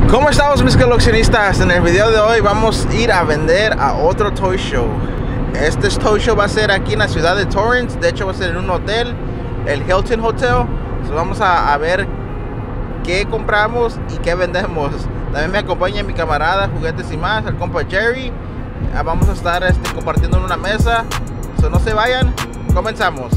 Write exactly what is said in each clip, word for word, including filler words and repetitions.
¿Cómo estamos, mis coleccionistas? En el video de hoy vamos a ir a vender a otro toy show. Este toy show va a ser aquí en la ciudad de Torrance. De hecho va a ser en un hotel, el Hilton Hotel. So vamos a, a ver qué compramos y qué vendemos. También me acompaña mi camarada Juguetes y Más, el compa Jerry. Vamos a estar este, compartiendo en una mesa. So no se vayan, comenzamos.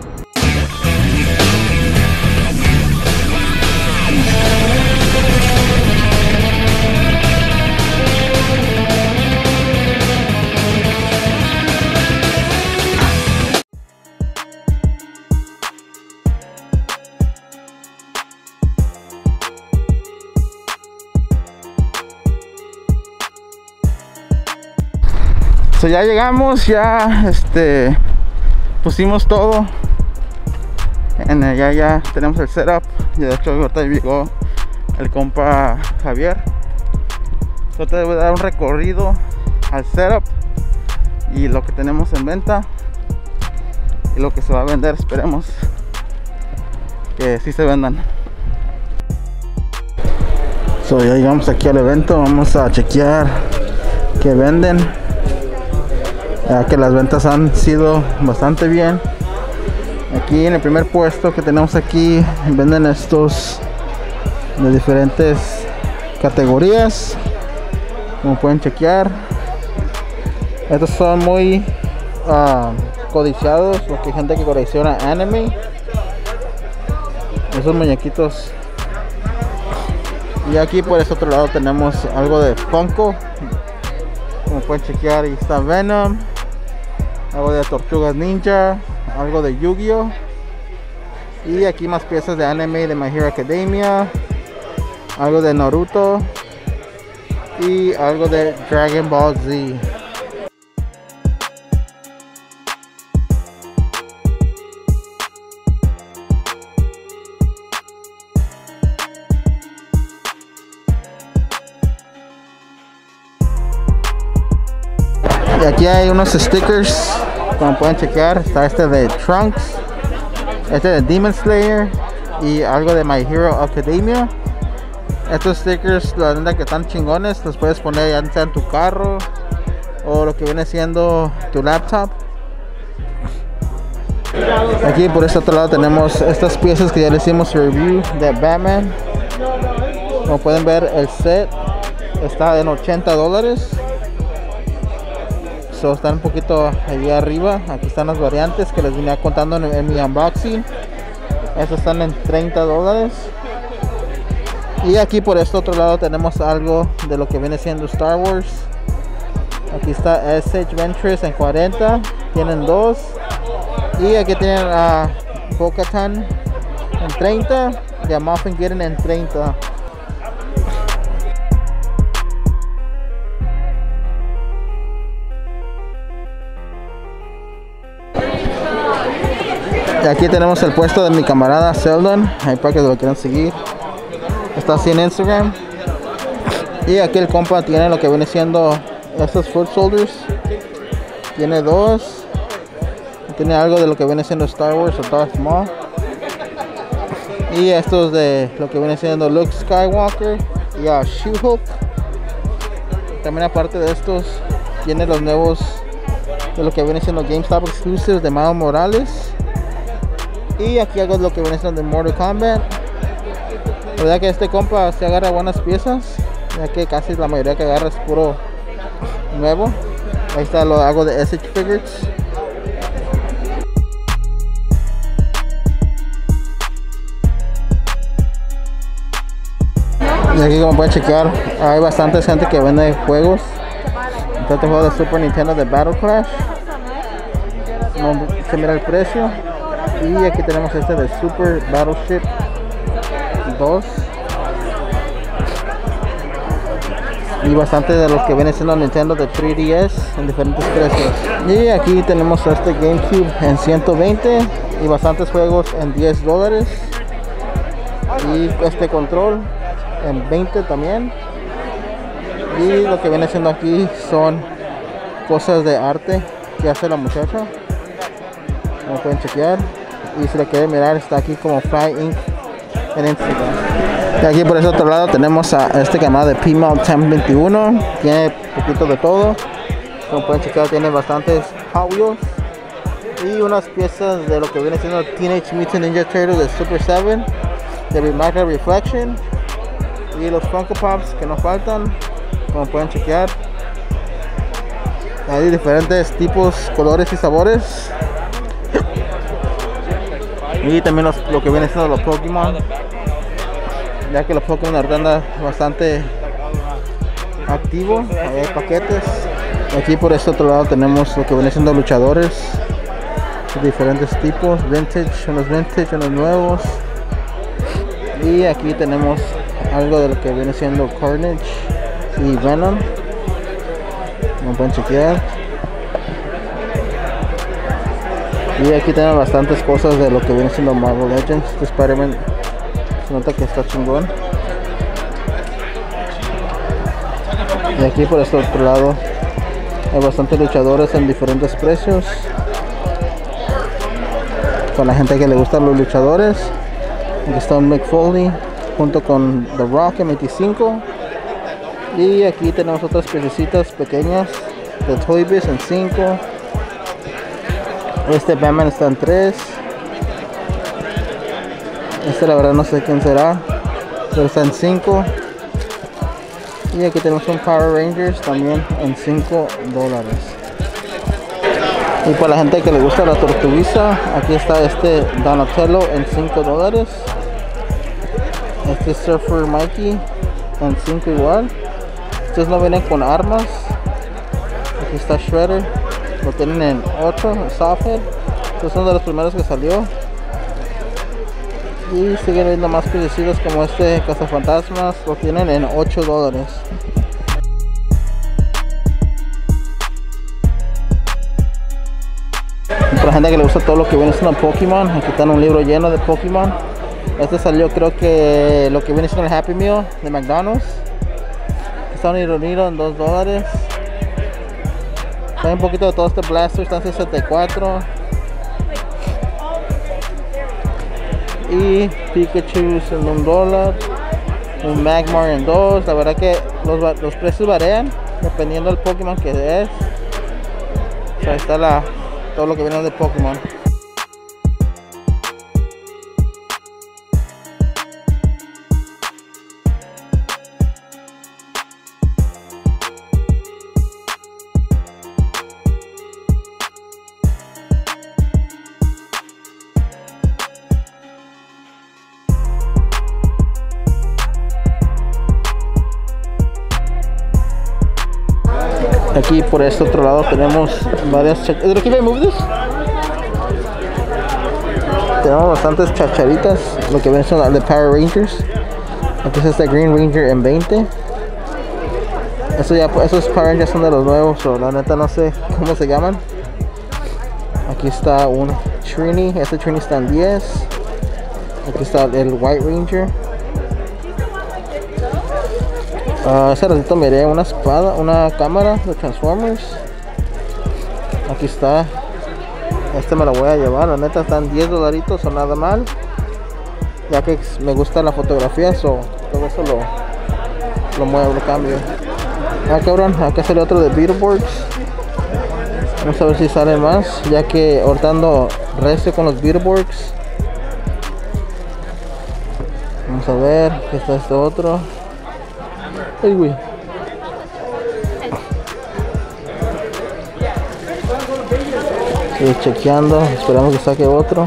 So ya llegamos, ya este pusimos todo en el, ya ya tenemos el setup. Y de hecho ahorita llegó el compa Javier. So te voy a dar un recorrido al setup y lo que tenemos en venta y lo que se va a vender. Esperemos que sí se vendan. So ya llegamos aquí al evento, vamos a chequear que venden. Ya que las ventas han sido bastante bien. Aquí en el primer puesto que tenemos aquí venden estos de diferentes categorías, como pueden chequear. Estos son muy uh, codiciados, porque hay gente que colecciona anime, esos muñequitos. Y aquí por este otro lado tenemos algo de Funko, como pueden chequear. Ahí está Venom, algo de Tortugas Ninja, algo de Yu-Gi-Oh! Y aquí más piezas de anime de My Hero Academia, algo de Naruto y algo de Dragon Ball Z. Y aquí hay unos stickers, como pueden chequear. Está este de Trunks, este de Demon Slayer y algo de My Hero Academia. Estos stickers, la verdad que están chingones, los puedes poner ya sea en tu carro o lo que viene siendo tu laptop. Aquí por este otro lado tenemos estas piezas que ya le hicimos review de Batman. Como pueden ver, el set está en ochenta dólares. So, están un poquito allí arriba. Aquí están las variantes que les venía contando en, en mi unboxing. Estos están en treinta dólares. Y aquí por este otro lado tenemos algo de lo que viene siendo Star Wars. Aquí está S H Ventress en cuarenta. Tienen dos. Y aquí tienen a uh, Bo-Katan en treinta y a Moff Gideon en treinta. Y aquí tenemos el puesto de mi camarada Sheldon, ahí para que lo quieran seguir. Está así en Instagram. Y aquí el compa tiene lo que viene siendo estos foot soldiers. Tiene dos. Tiene algo de lo que viene siendo Star Wars o Darth Maul. Y estos de lo que viene siendo Luke Skywalker y a She-Hulk. También aparte de estos tiene los nuevos de lo que viene siendo GameStop exclusives de Miles Morales. Y aquí algo de lo que viene siendo de Mortal Kombat. La verdad que este compa se agarra buenas piezas, ya que casi la mayoría que agarra es puro nuevo. Ahí está lo hago de S H Figures. Y aquí, como pueden checar, hay bastante gente que vende juegos. Este juego de Super Nintendo de Battle Clash. No se mira el precio. Y aquí tenemos este de Super Battleship dos. Y bastante de los que viene siendo Nintendo de tres D S en diferentes precios. Y aquí tenemos este GameCube en ciento veinte y bastantes juegos en diez dólares. Y este control en veinte también. Y lo que viene siendo aquí son cosas de arte que hace la muchacha, como pueden chequear. Y si le quieren mirar, está aquí como Fly Inc en Instagram. Y aquí por ese otro lado tenemos a este canal de P-Mount diez veintiuno. Tiene poquito de todo. Como pueden checar, tiene bastantes Hot Wheels y unas piezas de lo que viene siendo Teenage Mutant Ninja Turtles de Super seven, de Remarkable Reflection, y los Funko Pops que nos faltan, como pueden chequear. Hay diferentes tipos, colores y sabores. Y también los, lo que viene siendo los Pokémon, ya que los Pokémon ahorita andan bastante activos. Ahí hay paquetes. Aquí por este otro lado tenemos lo que viene siendo luchadores de diferentes tipos, vintage, unos vintage, unos nuevos. Y aquí tenemos algo de lo que viene siendo Carnage y Venom, como pueden chequear. Y aquí tenemos bastantes cosas de lo que viene siendo Marvel Legends. Este Spider-Man se nota que está chingón. Y aquí por este otro lado hay bastantes luchadores en diferentes precios, con la gente que le gustan los luchadores. Aquí está un Mick Foley junto con The Rock en veinticinco. Y aquí tenemos otras piecitas pequeñas de Toy Biz en cinco. Este Batman está en tres. Este la verdad no sé quién será, pero está en cinco. Y aquí tenemos un Power Rangers también en cinco dólares. Y para la gente que le gusta la tortuguiza, aquí está este Donatello en cinco dólares. Este Surfer Mikey en cinco igual. Estos no vienen con armas. Aquí está Shredder, lo tienen en ocho, Softhead. Estos son de los primeros que salió. Y siguen viendo más parecidos como este Cazafantasmas, lo tienen en ocho dólares. Para la gente que le gusta todo lo que viene siendo Pokémon, aquí está un libro lleno de Pokémon. Este salió, creo que lo que viene siendo el Happy Meal de McDonald's. Está un Ironiro en dos dólares. Hay un poquito de todo este Blaster, está en sesenta y cuatro. Y Pikachu en un dólar. Un Magmar en dos. La verdad que los, los precios varían dependiendo del Pokémon que es. O sea, ahí está la, todo lo que viene de Pokémon. Aquí por este otro lado tenemos varias chacharitas. Tenemos bastantes chacharitas, lo que ven son las de Power Rangers. Aquí es este Green Ranger en veinte. Eso ya, esos Power Rangers son de los nuevos, o la neta no sé cómo se llaman. Aquí está un Trini, este Trini está en diez. Aquí está el White Ranger. Uh, hace ratito miré una espada, una cámara de Transformers. Aquí está. Este me lo voy a llevar, la neta están diez dolaritos o nada mal. Ya que me gusta la fotografía, so, todo eso lo, lo muevo, lo cambio. Ah, cabrón, acá sale otro de Beetleborgs. Vamos a ver si sale más, ya que hortando resto con los Beetleborgs. Vamos a ver, aquí está este otro. Ay, güey. Estoy chequeando, esperamos que saque otro.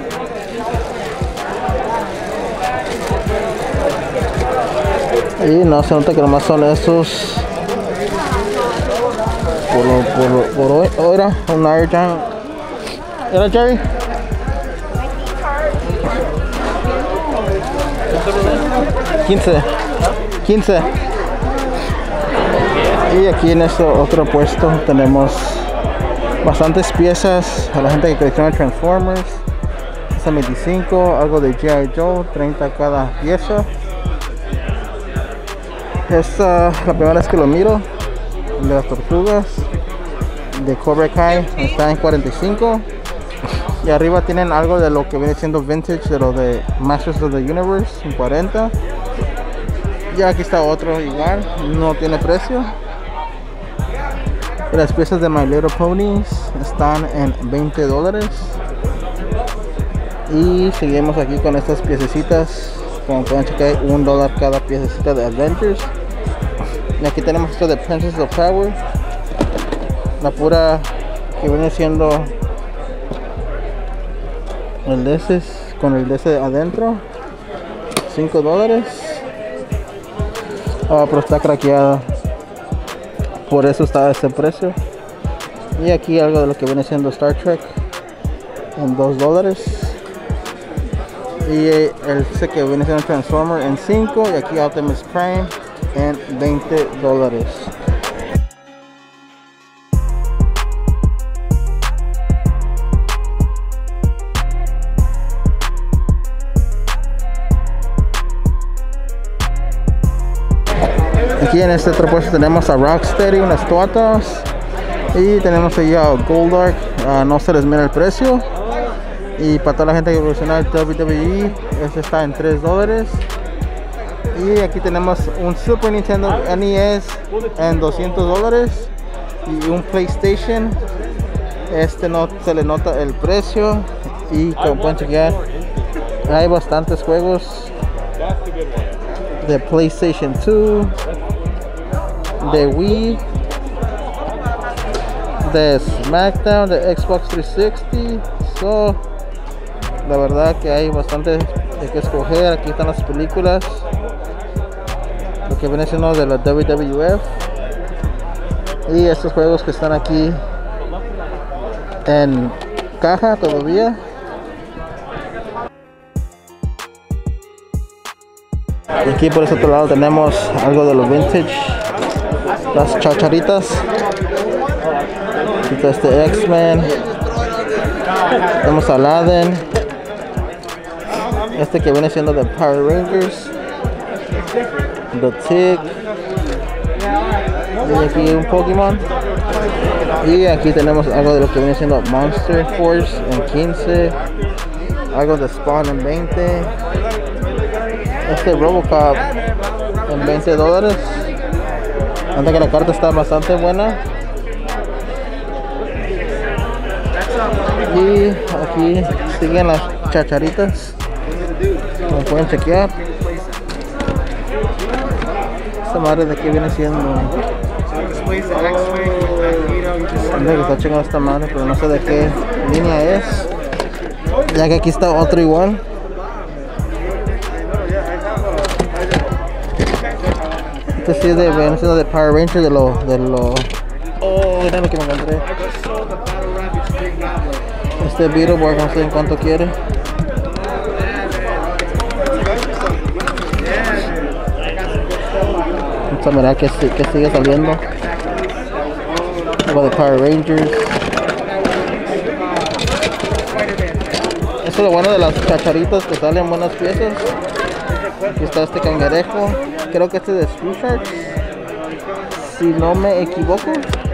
Y no, se nota que nomás son estos. Por, por, por hoy, oh, era un Airjam. ¿Era Jerry? quince. quince. Y aquí en este otro puesto tenemos bastantes piezas a la gente que colecciona Transformers. Esta veinticinco, algo de G I Joe, treinta cada pieza. Esta es la primera vez que lo miro, de las tortugas de Cobra Kai, está en cuarenta y cinco. Y arriba tienen algo de lo que viene siendo vintage, de lo de Masters of the Universe en cuarenta. Y aquí está otro igual, no tiene precio. Las piezas de My Little Ponies están en veinte dólares. Y seguimos aquí con estas piececitas. Como pueden checar, un dólar cada piececita de Adventures. Y aquí tenemos esto de Princess of Power, la pura que viene siendo el D S con el D S adentro, cinco dólares. Ah, pero está craqueada, por eso está a ese precio. Y aquí algo de lo que viene siendo Star Trek en dos dólares. Y el C que viene siendo Transformer en cinco. Y aquí Optimus Prime en veinte dólares. Aquí en este otro puesto tenemos a Rocksteady, unas toatas. Y tenemos ahí a Goldark, uh, no se les mira el precio. Y para toda la gente que evoluciona el W W E, este está en tres dólares. Y aquí tenemos un Super Nintendo N E S en doscientos dólares. Y un PlayStation, este no se le nota el precio. Y como pueden chequear, hay bastantes juegos de PlayStation dos, de Wii, de SmackDown, de Xbox trescientos sesenta. So, la verdad que hay bastante de que escoger. Aquí están las películas, lo que viene siendo de la W W F, y estos juegos que están aquí en caja todavía. Y aquí por ese otro lado tenemos algo de los vintage, las chacharitas. Aquí está este X-Men, tenemos a Aladdin, este que viene siendo de Power Rangers, The Tick, y aquí un Pokémon. Y aquí tenemos algo de lo que viene siendo Monster Force en quince, algo de Spawn en veinte, este Robocop en veinte dólares. Antes que la carta está bastante buena. Y aquí siguen las chacharitas, como pueden chequear. Esta madre de aquí viene siendo, que está checando esta madre, pero no sé de qué línea es, ya que aquí está otro igual. Este sí es de, viene siendo de Power Ranger, de lo, de lo, oh, miren lo que me encontré. Este Beetleborg, no sé en cuánto quiere. Vamos a mirar que, que sigue saliendo. Algo de Power Rangers. Eso es lo bueno de las chacharitas, que salen buenas piezas. Aquí está este cangrejo. Creo que este es de Screw Sharks, si no me equivoco.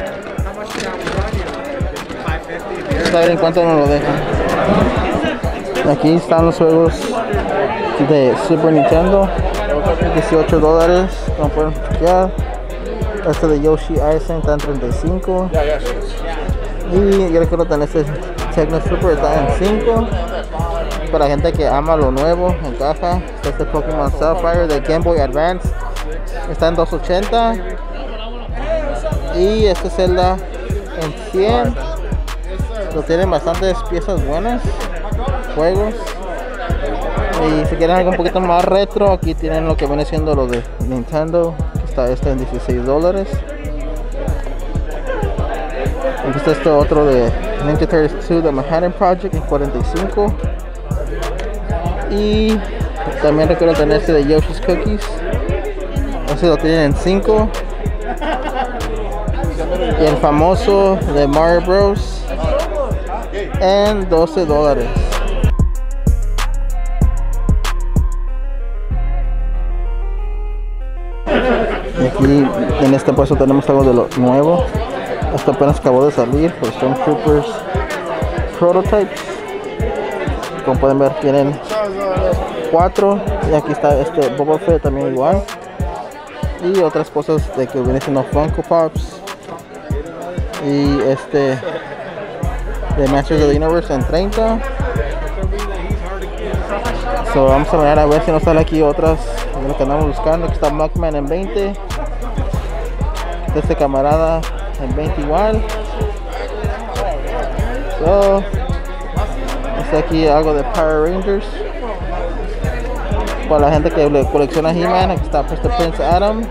Vamos a ver en cuánto nos lo dejan. Aquí están los juegos de Super Nintendo, dieciocho dólares, como pueden chequear. Este de Yoshi Island está en treinta y cinco. Y yo recuerdo que este Techno Super está en cinco. Para la gente que ama lo nuevo en caja, este Pokémon Sapphire de Game Boy Advance está en doscientos ochenta. Y este Zelda en cien. Lo tienen bastantes piezas buenas, juegos. Y si quieren algo un poquito más retro, aquí tienen lo que viene siendo lo de Nintendo. Está este en dieciséis dólares. Aquí está este otro de Ninja Turtles dos de Manhattan Project en cuarenta y cinco. Y también recuerdo tener este de Yoshi's Cookies. Este lo tienen en cinco. Y el famoso de Mario Bros en doce dólares. Y aquí en este puesto tenemos algo de lo nuevo. Esto apenas acabó de salir, los Stormtroopers Prototypes. Como pueden ver, tienen cuatro. Y aquí está este Boba Fett también igual. y otras cosas de que vienen siendo Funko Pops y este de Masters of the Universe en treinta. So vamos a mirar a ver si nos sale aquí otras de lo que andamos buscando. Aquí está Mockman en veinte, este camarada en veinte igual. So está aquí algo de Power Rangers para la gente que le colecciona He-Man. Aquí está puesto Prince Adam.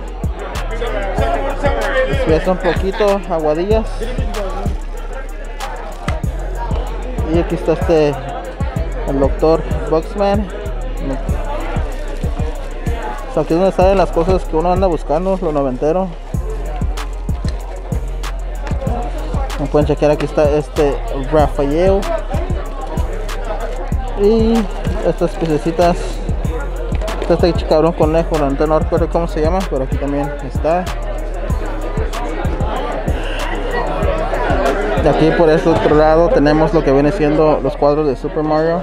Si es un poquito aguadillas. Y aquí está este el doctor Boxman. So aquí es donde salen las cosas que uno anda buscando, lo noventero. Como pueden chequear, aquí está este Rafael y estas piececitas. Este cabrón conejo, no recuerdo cómo se llama, pero aquí también está. Y aquí por este otro lado tenemos lo que viene siendo los cuadros de Super Mario.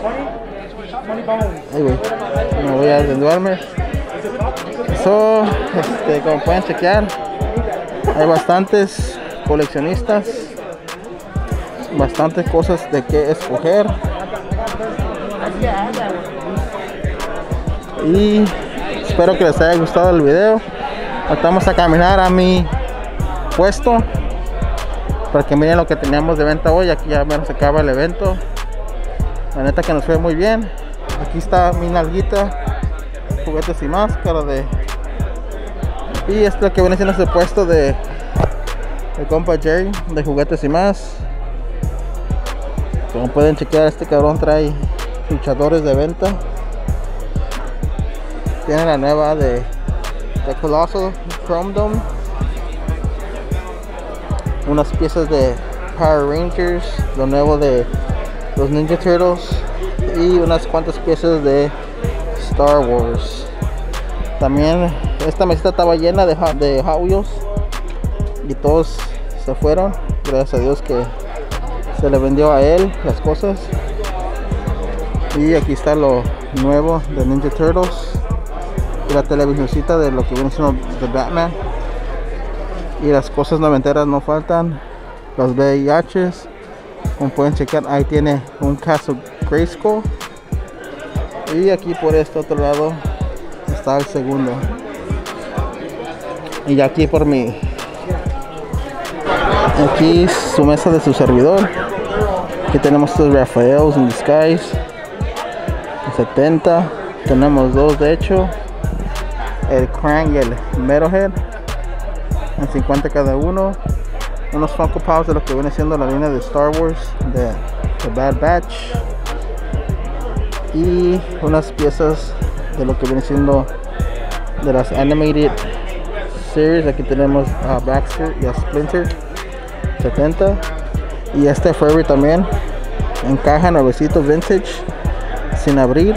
Ay, güey, me voy a desnudarme. So, este, como pueden chequear, hay bastantes coleccionistas, bastantes cosas de que escoger. Y espero que les haya gustado el video. Vamos a caminar a mi puesto para que miren lo que teníamos de venta hoy. Aquí ya menos se acaba el evento. La neta que nos fue muy bien. Aquí está mi nalguita, juguetes y máscara de. Y esto es lo que viene siendo ese puesto de el compa Jerry de juguetes y más. Como pueden chequear, este cabrón trae luchadores de venta. Tiene la nueva de, de Colossal Chrome Dome, unas piezas de Power Rangers, lo nuevo de los Ninja Turtles y unas cuantas piezas de Star Wars. También esta mesita estaba llena de Hot, de Hot Wheels y todos se fueron. Gracias a Dios que se le vendió a él las cosas. Y aquí está lo nuevo de Ninja Turtles. La televisioncita de lo que viene siendo de Batman. Y las cosas noventeras no faltan. Los V I Hs, como pueden checar, ahí tiene un Castle Grayskull. Y aquí por este otro lado está el segundo. Y aquí por mi aquí su mesa de su servidor. Aquí tenemos estos Rafaels in Disguise setenta. Tenemos dos de hecho, el Krang y el Metalhead en cincuenta cada uno. Unos Funko Pops de lo que viene siendo la línea de Star Wars de The Bad Batch y unas piezas de lo que viene siendo de las Animated Series. Aquí tenemos a Baxter y a Splinter setenta y este Furby también en caja, nuevecito, vintage, sin abrir.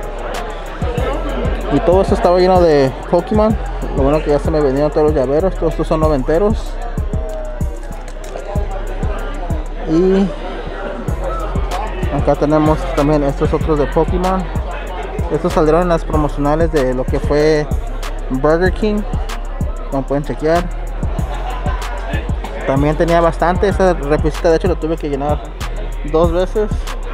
Y todo esto estaba lleno de Pokémon. Lo bueno que ya se me vendieron todos los llaveros. Todos estos son noventeros. Y acá tenemos también estos otros de Pokémon. Estos saldrán en las promocionales de lo que fue Burger King, como pueden chequear. También tenía bastante. Esa repisita de hecho lo tuve que llenar dos veces.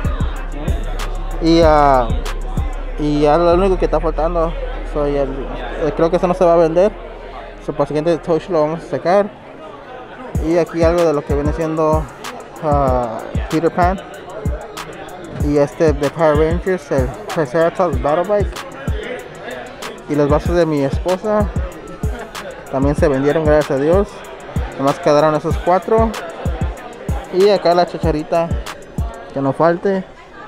Y uh, y ya lo único que está faltando, so, ya, eh, creo que eso no se va a vender. So, para el siguiente touch lo vamos a sacar. Y aquí algo de lo que viene siendo uh, Peter Pan. Y este de Power Rangers, el Triceratops Battle Bike. Y los vasos de mi esposa también se vendieron, gracias a Dios. Nomás quedaron esos cuatro. Y acá la chacharita, que no falte.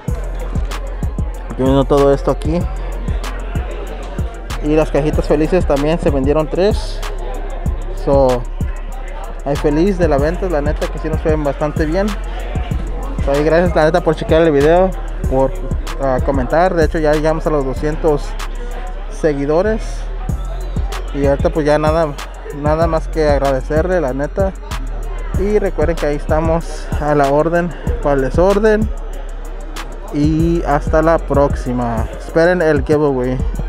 Viendo todo esto aquí. Y las cajitas felices también se vendieron tres. So, hay feliz de la venta, la neta que sí nos fue bastante bien. So, y gracias la neta por chequear el video, por uh, comentar. De hecho ya llegamos a los doscientos seguidores. Y ahorita pues ya nada, nada más que agradecerle la neta. Y recuerden que ahí estamos a la orden para el desorden. Y hasta la próxima. Esperen el giveaway.